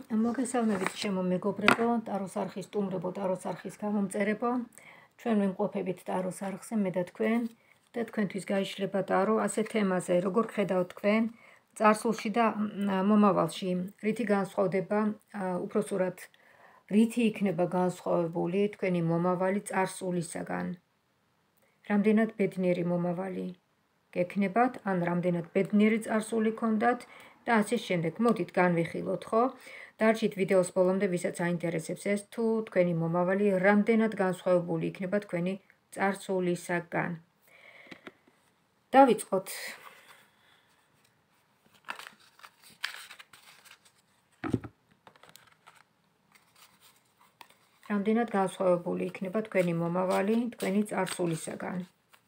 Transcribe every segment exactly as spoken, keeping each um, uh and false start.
მოგესალმებით ჩემო მეგობრებო, ტაროს არხის სტუმრებო, ტაროს არხის გამომწერებო. ჩვენ ვიმყოფებით ტაროს არხზე, მე და თქვენ და თქვენთვის გაიშლება ტარო ასე თემაზე, როგორ ხედავთ თქვენ წარსულში და მომავალში, რითი განსხვავდება, უпроსტად რითი იქნება განსხვავებული თქვენი მომავალი წარსულისაგან. რამდენად ბედნიერი მომავალი გექნებათ, ან რამდენად ბედნიერი წარსული გქონდათ და ასე შემდეგ. მოდით განვიხილოთ, ხო? დარჩით ვიდეოს ბოლომდე, ვისაც აინტერესებს ეს, თუ თქვენი მომავალი რამდენად განსხვავებული იქნება თქვენი წარსულისაგან. დავიწყოთ. რამდენად განსხვავებული იქნება თქვენი მომავალი თქვენი წარსულისაგან.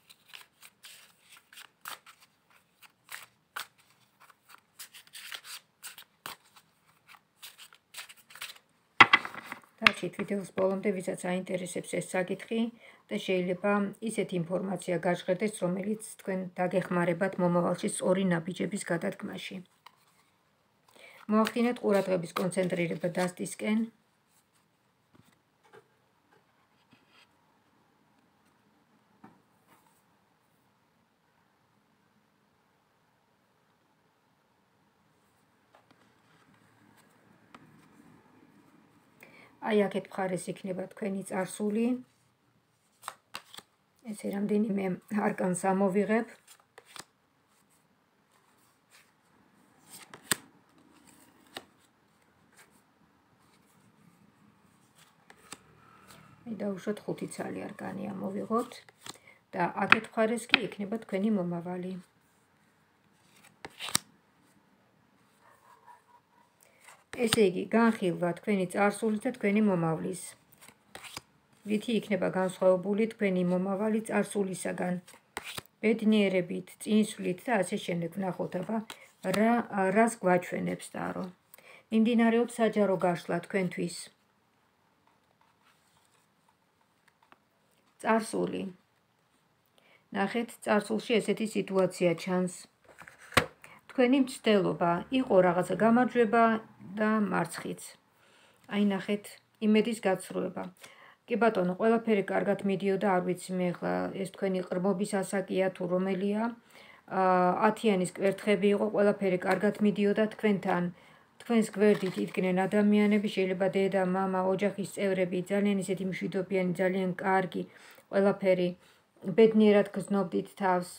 დარჩით ვიდეოს ბოლომდე, ვისაც აინტერესებს ეს საკითხი და შეიძლება ისეთი ინფორმაცია გაჟღერდეს, რომელიც თქვენ დაგეხმარებათ მომავალში სწორი ნაბიჯების გადადგმაში. მოახდინეთ ყურადღების კონცენტრირება დასტისკენ. აი აქეთ მხარეს იქნება თქვენი წარსული. ესე რამდენიმე არკანს ამოვიღებ. მე დავუშვათ ხუთი ცალი არკანი ამოვიღოთ და აქეთ მხარეს კი იქნება თქვენი მომავალი. ესე იგი, განხილვა თქვენი წარსულის და თქვენი მომავლის. რითი იქნება განსხვავებული თქვენი მომავალი წარსულისაგან. ბედნიერებით, წინსვლით და ასე შემდეგ. ვნახოთ, აბა, რა რას გვაჩვენებს ტარო. მიმდინარეობს საჯარო გაშლა თქვენთვის. წარსული. ნახეთ, წარსულში ესეთი სიტუაცია ჩანს. თქვენი მცდელობა იყო რაღაცა გამარჯვება და მარცხიც. აი ნახეთ, იმედის გაცრუება. კი ბატონო, ყველაფერი კარგად მიდიოდა, არ ვიცი მე ახლა ეს თქვენი ყრმობის ასაკია თუ რომელია. ათიანის კვერთხები იყო, ყველაფერი კარგად მიდიოდა თქვენთან. თქვენს გვერდით იდგნენ ადამიანები, შეიძლება დედა, მამა, ოჯახის წევრები, ძალიან ისეთი მშვიდობიანი, ძალიან კარგი, ყველაფერი ბედნიერად გრძნობდით თავს.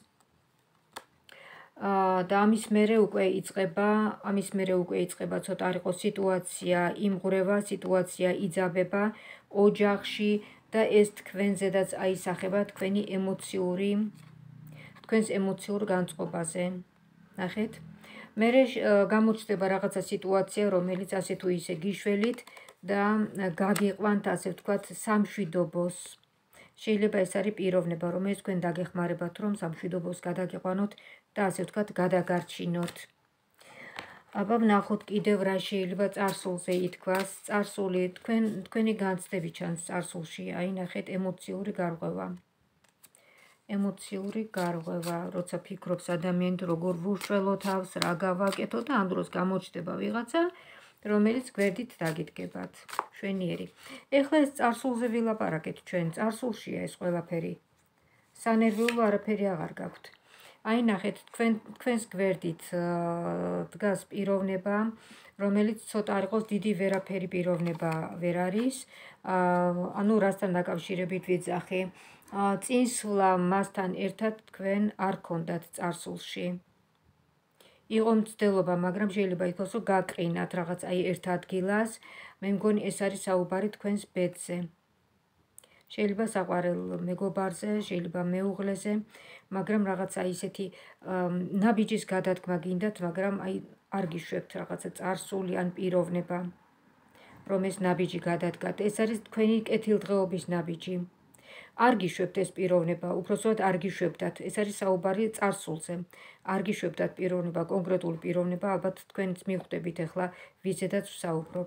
და ამის მერე უკვე იწყება, ამის მერე უკვე იწყება ცოტა არ იყოს სიტუაცია, იმღვრევა, სიტუაცია იძაბება ოჯახში და ეს თქვენზედაც აისახება თქვენი ემოციური, თქვენს ემოციურ განწყობაზე. ნახეთ, მერე გამოჩნდება რაღაცა სიტუაცია, რომელიც ასე თუ ისე გიშველით და გაგიყვანთ, ასე ვთქვათ, სამშვიდობოს. შეიძლება ეს არის პიროვნება, რომელიც თქვენ დაგეხმარებათ, რომ სამშვიდობოს გადაგიყვანოთ და ასე ვთქვათ, გადაგარჩინოთ. აბა ვნახოთ კიდევ რა შეიძლება წარსულზე ითქვას. წარსული, თქვენ თქვენი განცდები ჩანს წარსულში. აი ნახეთ, ემოციური გარღვევა. ემოციური გარღვევა, როცა ფიქრობს ადამიანი, როგორ ვუშველო თავს, რა გავაკეთო და ამ დროს გამოჩნდება ვიღაცა, რომელიც გვერდით დაგიდგებათ. შვენიერი. ეხლა ეს წარსულზე ვილაპარაკეთ ჩვენ, წარსულშია ეს ყველაფერი. სანერვიულო არაფერი აღარ გაქვთ. აი ნახეთ, თქვენ თქვენს გვერდით დგას პიროვნება, რომელიც ცოტა არ იყოს დიდი ვერაფერი პიროვნება ვერ არის. ანუ რასთან დაკავშირებით ვიძახი. წინსვლა მასთან ერთად თქვენ არ გქონდათ წარსულში. იყო მცდელობა, მაგრამ შეიძლება ითქვას, რომ გაკრინათ რაღაც აი ერთ ადგილას. მე მგონი ეს არის საუბარი თქვენს ბედზე. შეიძლება საყვარელ მეგობარზე, შეიძლება მეუღლეზე, მაგრამ რაღაცა ისეთი ნაბიჯის გადადგმა გინდათ, მაგრამ აი არ გიშვებთ რაღაცა წარსული ან პიროვნება, რომ ეს ნაბიჯი გადადგათ. ეს არის თქვენი კეთილდღეობის ნაბიჯი. არ გიშვებთ ეს პიროვნება, უпроსტად არ გიშვებდათ. ეს არის საუბარი წარსულზე. არ გიშვებდათ პიროვნება, კონკრეტული პიროვნება, ალბათ თქვენც მიხვდებით ახლა ვიზედაც ვსაუბრობ.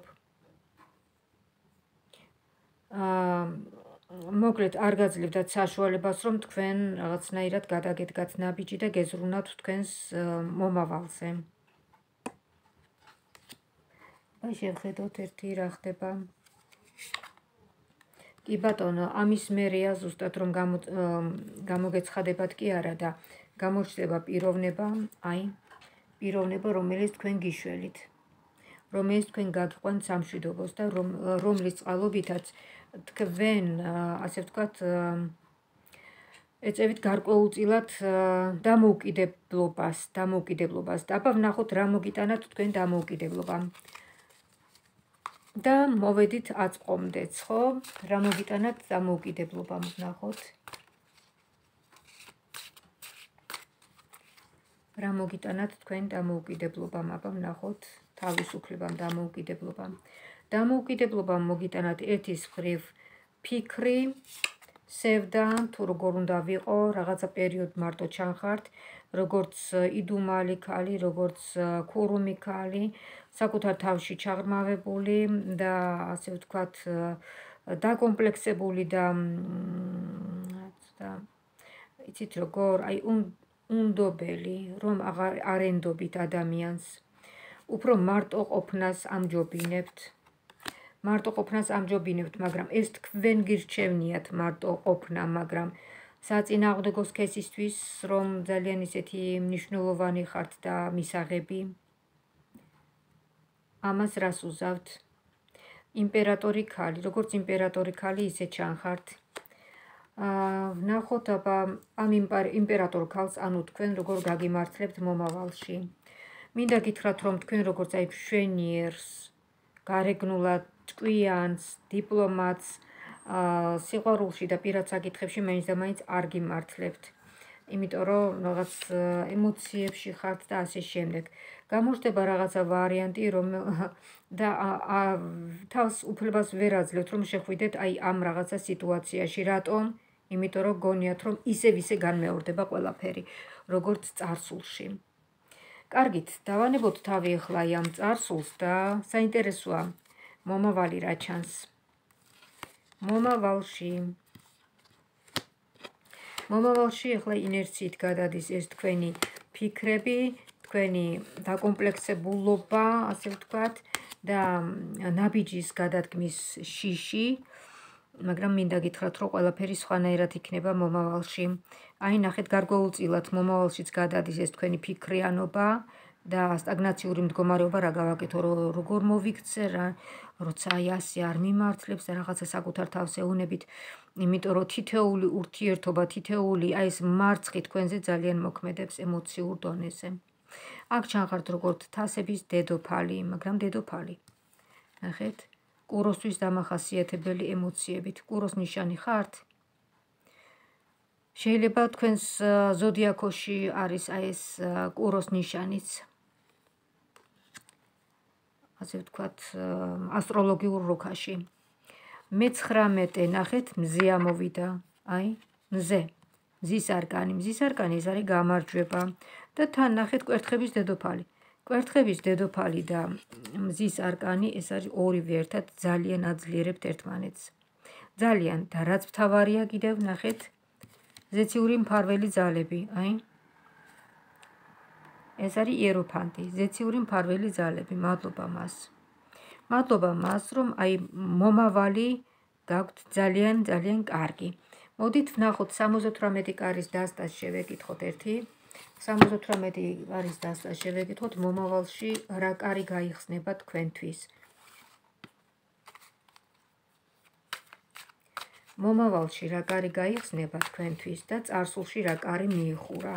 აა მოკლედ არ გაძლევდათ საშუალებას, რომ თქვენ რაღაცნაირად გადაგედგათ ნაბიჯი და გეზრუნათ თქვენს მომავალზე. აი შევხედოთ ერთი რა ხდება. კი ბატონო, ამის მერეა ზუსტად რომ გამოგეცხადებათ კი არა და გამოჩნდება პიროვნება, აი პიროვნება, რომელიც თქვენ გიშველით, რომელიც თქვენ გაგიყვანთ სამშვიდობოს და რომლის წყალობითაც თქვენ, ასე ვთქვათ, ეწევით გარკვეულწილად დამოუკიდებლობას, დამოუკიდებლობას. და აბა ვნახოთ რა მოგიტანათ თქვენ დამოუკიდებლობა. და მოვედით აწყობდეთ, ხო? რა მოგიტანათ დამოუკიდებლობა, ვნახოთ. რა მოგიტანათ თქვენ დამოუკიდებლობამ, აბა ვნახოთ, თავისუფლებამ, დამოუკიდებლობამ. დამოუკიდებლობამ მოგიტანათ ერთის მხრივ ფიქრი, სევდა, თუ როგორ უნდა ვიყო, რაღაცა პერიოდ მარტო ჩანხართ, როგორც იდუმალი ქალი, როგორც ქურუმი ქალი, საკუთარ თავში ჩაღრმავებული და ასე ვთქვათ, დაკომპლექსებული და იცით როგორ, აი უნდობელი, რომ არ ენდობით ადამიანს, უფრო მარტო ყოფნას ამჯობინებთ. მარტო ყოფნას ამჯობინებთ, მაგრამ ეს თქვენ გირჩევნიათ მარტო ყოფნა, მაგრამ საწინააღმდეგო სქესისთვის, რომ ძალიან ისეთი მნიშვნელოვანი ხართ და მისაღები. ამას რას უზავთ? იმპერატორი ქალი, როგორც იმპერატორი ქალი, ისე ჩანხართ. ვნახოთ აბა ამ იმპერატორ ქალს, ანუ თქვენ როგორ გაგიმართლებთ მომავალში. მინდა გითხრათ, რომ თქვენ როგორც აი მშვენიერს, გარეგნულად ჭკვიანს, დიპლომატს, სიყვარულში და პირად საკითხებში მაინც და მაინც არ გიმართლებთ. იმიტომ რომ რაღაც ემოციებში ხართ და ასე შემდეგ. გამოჩნდება რაღაცა ვარიანტი, რომ და თავს უფლებას ვერ აძლევთ, რომ შეხვიდეთ აი ამ რაღაცა სიტუაციაში. რატომ? იმიტომ რომ გონიათ, რომ ისევ ისე განმეორდება ყველაფერი, როგორც წარსულში. კარგით, დავანებოთ თავი ახლა ამ წარსულს და საინტერესოა მომავალი რა ჩანს. მომავალში მომავალში ახლა ინერციით გადადის ეს თქვენი ფიქრები, თქვენი დაკომპლექსებულობა, ასე ვთქვათ, და ნაბიჯის გადადგმის შიში, მაგრამ მინდა გითხრათ, რომ ყველაფერი სხვანაირად იქნება მომავალში. აი ნახეთ, გარკვეულწილად მომავალშიც გადადის ეს თქვენი ფიქრიანობა და სტაგნაციური მდგომარეობა რა გავაკეთო, როგორ მოვიქცე რა, როცა აი ასე არ მიმართლებს და რაღაცა საკუთარ თავს ეუნებით, იმიტომ რომ თითეული ურთიერთობა, თითეული აი ეს მარცხი თქვენზე ძალიან მოქმედებს ემოციურ დონეზე. აქ ჩანხართ როგორც თასების დედოფალი, მაგრამ დედოფალი. ნახეთ, კუროსთვის დამახასიათებელი ემოციებით. კუროს ნიშანი ხართ? შეიძლება თქვენს ზოდიაქოში არის აი ეს კუროს ნიშანიც. ასე ვთქვათ, ასტროლოგიურ როქაში. მეცხრამეტე, ნახეთ, მზე ამოვიდა. აი, მზე. მზის არკანი. მზის არკანი ეს არის გამარჯვება. და თან ნახეთ კვერთხების დედოფალი. კვერთხების დედოფალი და მზის არკანი ეს არის ორივე ერთად ძალიან აძლიერებთ ერთმანეთს. ძალიან და რაც მთავარია კიდევ ნახეთ ზეციური მფარველი ძალები, აი. ეს არის იეროფანტი, ზეციური მფარველი ძალები, მადლობა მას. მადლობა მას, რომ აი მომავალი გაქვთ ძალიან ძალიან კარგი. მოდით ვნახოთ სამოცდათვრამეტი კარის დასტას შევეკითხოთ ერთი. სამოცდათვრამეტი კარის დასტას შევეკითხოთ მომავალში რა კარი გაიხსნება თქვენთვის. მომავალში რა კარი გაიხსნება თქვენთვის და წარსულში რა კარი მიიხურა.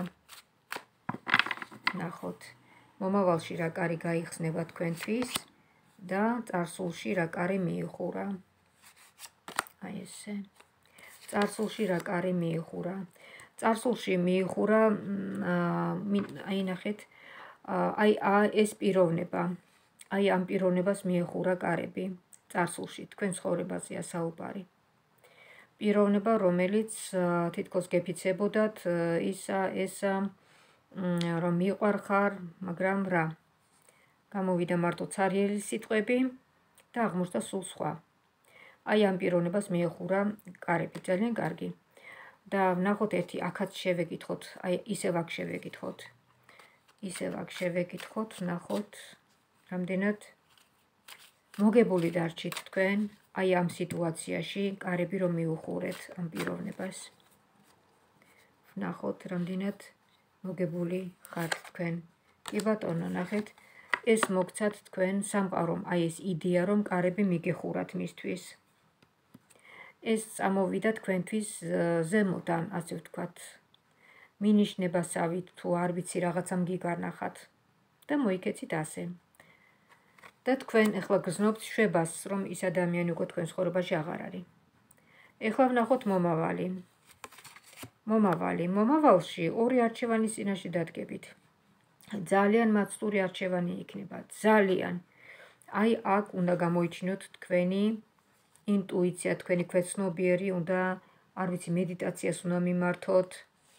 ნახოთ. მომავალში რა კარი გაიხსნება თქვენთვის და წარსულში რა კარი მიიხურა. აი ესე. წარსულში რა კარი მიიხურა. წარსულში მიიხურა, აი ნახეთ, აი ეს პიროვნება. აი ამ პიროვნებას მიეხურა კარები წარსულში, თქვენ ცხოვრებაზეა საუბარი. პიროვნება, რომელიც თითქოს გეფიცებოდათ ისა, ესა, რომ მიყვარხარ, მაგრამ რა. გამოვიდა მარტო ცარიელი სიტყვები და აღმოჩნდა სულ სხვა. აი ამ პიროვნებას მიეხურა კარები, ძალიან კარგი. და ვნახოთ ერთი აქაც შევეკითხოთ, აი ისევ აქ შევეკითხოთ. ისევ აქ შევეკითხოთ, ვნახოთ, რამდენად მოგებული დარჩით თქვენ აი ამ სიტუაციაში, კარები რომ მიუხურეთ ამ პიროვნებას. ვნახოთ, რამდენად მოგებული ხართ თქვენ. კი ბატონო, ნახეთ, ეს მოგცათ თქვენ სამყარომ, აი ეს იდეა რომ კარები მიგეხურათ მისთვის. ეს წამოვიდა თქვენთვის ზემოდან, ასე ვთქვათ, მინიშნებასავით თუ არ ვიცი რაღაცა მგიგარნახათ და მოიქეცით ასე. და თქვენ ეხლა გრძნობთ შვებას, რომ ის ადამიანი უკვე თქვენ ცხოვრებაში აღარ არის. ეხლა ვნახოთ მომავალი. მომავალი, მომავალში ორი არჩევანის წინაშე დადგებით. ძალიან მაცდური არჩევანი იქნება, ძალიან. აი აქ უნდა გამოიჩინოთ თქვენი ინტუიცია, თქვენი ქვეცნობიერი, უნდა, არ ვიცი, მედიტაციას უნდა მიმართოთ.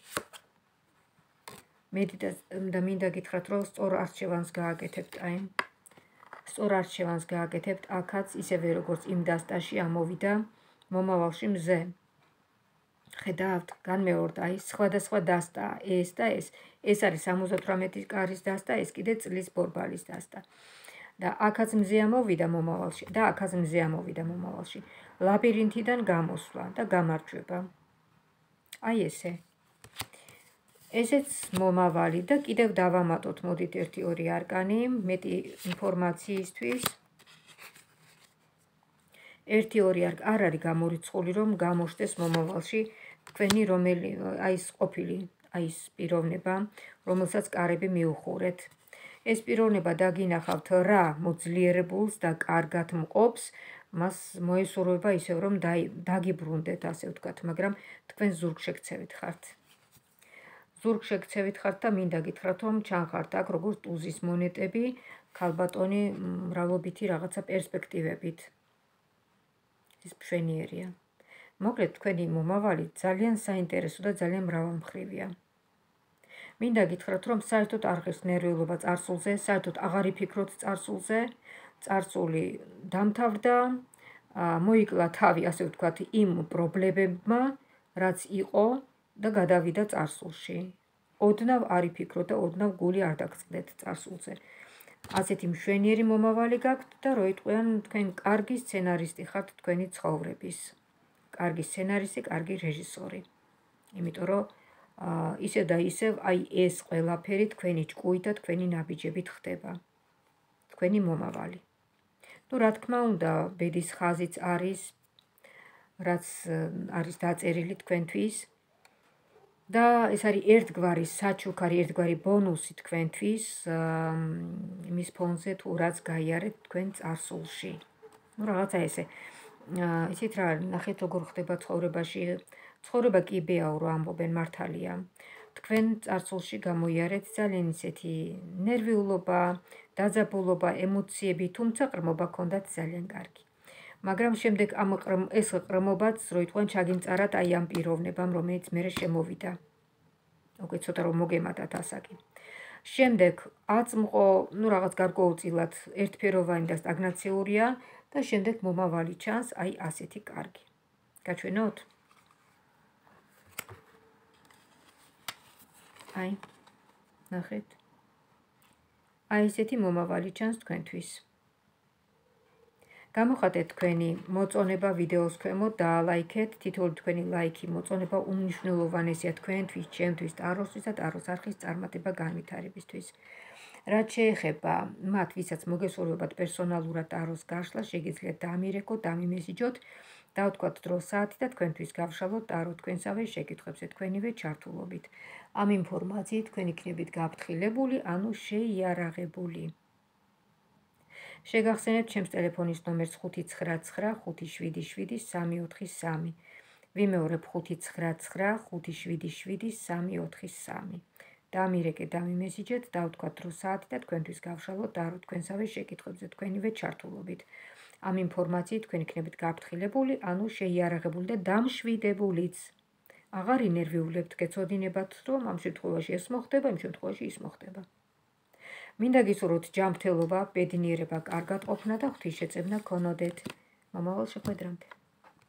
მედიტაცია და მინდა გითხრათ, რომ სწორ არჩევანს გააკეთებთ, აი. სწორ არჩევანს გააკეთებთ, აქაც ისევე როგორც იმ დასტაში ამოვიდა მომავალში მზე. ხედავთ, განმეორდა, აი სხვადასხვა დასტა, ეს და ეს. ეს არის სამოცდათვრამეტი კარის დასტა, ეს კიდე წლის ბორბალის დასტა. და აქაც მზე ამოვიდა მომავალში და აქაც მზე ამოვიდა მომავალში. ლაბირინთიდან გამოსვლა და გამარჯვება. აი ესე. ესეც მომავალი და კიდევ დავამატოთ, მოდით ერთი ორი არკანი, მეტი ინფორმაციისთვის. ერთი ორი არკ არ არის გამორიცხული, რომ გამოშდეს მომავალში თქვენი რომელი, აი ეს ყოფილი, აი ეს პიროვნება, რომელსაც კარები მიუხურეთ. ეს პიროვნება დაგინახავთ რა მოძლიერებულს და კარგად მყოფს, მას მოესურვება ისევ რომ დაგიბრუნდეთ, ასე ვთქვათ, მაგრამ თქვენ ზურგშექცევით ხართ. ზურგშექცევით ხართ და მინდა გითხრათ, რომ ჩანხართ აქ როგორც ტუზის მონეტები, ქალბატონი მრავლობითი რაღაცა პერსპექტივებით. ის მშვენიერია. მოკლედ თქვენი მომავალი ძალიან საინტერესო და ძალიან მრავალმხრივია. მინდა გითხრათ, რომ საერთოდ არ ღირს ნერვიულობა წარსულზე, საერთოდ აღარ იფიქროთ წარსულზე, წარსული დამთავრდა, მოიკლა თავი, ასე ვთქვათ, იმ პრობლემებმა, რაც იყო და გადავიდა წარსულში. ოდნავ არ იფიქროთ და ოდნავ გული არ დაგწყდეთ წარსულზე. ასეთი მშვენიერი მომავალი გაქვთ და რო იტყვიან თქვენ კარგი სცენარისტი ხართ თქვენი ცხოვრების. კარგი სცენარისტი, კარგი რეჟისორი. იმიტომ რომ ისევ და ისევ აი ეს ყველაფერი თქვენი ჭკუით და თქვენი ნაბიჯებით ხდება. თქვენი მომავალი. ნუ რა თქმა უნდა, ბედის ხაზიც არის, რაც არის დაწერილი თქვენთვის. და ეს არის ერთგვარი საჩუქარი, ერთგვარი ბონუსი თქვენთვის, იმის ფონზე თუ რაც გაიარეთ თქვენ წარსულში. ნუ რაღაცა ესე. ისეთ რა, ნახეთ როგორ ხდება ცხოვრებაში. ცხოვრება კი ბეაო რო ამბობენ, მართალია. თქვენ წარსულში გამოიარეთ ძალიან ისეთი ნერვიულობა, დაძაბულობა, ემოციები, თუმცა ყრმობა გქონდათ ძალიან კარგი. მაგრამ შემდეგ ამ ეს ყრმობაც რო იტყვიან ჩაგიმწარათ აი ამ პიროვნებამ, რომელიც მერე შემოვიდა. უკვე ცოტა რომ მოგემატათ ასაკი. შემდეგ აწმყო, ნუ რაღაც გარკვეულწილად ერთფეროვანი და სტაგნაციურია და შემდეგ მომავალი ჩანს აი ასეთი კარგი. გაჩვენოთ? აი, ნახეთ. აი ესეთი მომავალი ჩანს თქვენთვის. გამოხატეთ თქვენი მოწონება ვიდეოს ქვემოთ და ლაიქეთ, თითოეული თქვენი ლაიქი მოწონება უმნიშვნელოვანესია თქვენთვის, ჩემთვის, ტაროსთვის და ტაროს არხის წარმატება განვითარებისთვის. რაც შეეხება მათ, ვისაც მოგესურვებათ პერსონალურად ტაროს გაშლა, შეგიძლიათ დამირეკოთ, დამიმესიჯოთ, დავთქვათ დრო საათი და თქვენთვის გავშალოთ ტარო თქვენსავე შეკითხვებზე თქვენივე ჩართულობით. ამ ინფორმაციით თქვენ იქნებით გაფრთხილებული, ანუ შეიარაღებული. შეგახსენებთ ჩემს ტელეფონის ნომერს ხუთი ცხრა ცხრა ხუთი შვიდი შვიდი სამი ოთხი სამი. ვიმეორებ ხუთი ცხრა ცხრა ხუთი შვიდი შვიდი სამი ოთხი სამი. დამირეკეთ, დამიმესიჯეთ, დავთქვათ დრო საათი და თქვენთვის გავშალოთ ტარო თქვენსავე შეკითხვებზე თქვენივე ჩართულობით. ამ ინფორმაციით თქვენ იქნებით გაფრთხილებული, ანუ შეიარაღებული და დამშვიდებულიც. აღარ ინერვიულებთ, გეცოდინებათ, რომ ამ შემთხვევაში ეს მოხდება, იმ შემთხვევაში ის მოხდება. მინდა გისურვოთ ჯანმრთელობა, ბედნიერება, კარგად ყოფნა და ღვთისშეწევნა გქონოდეთ. მომავალ შეხვედრამდე.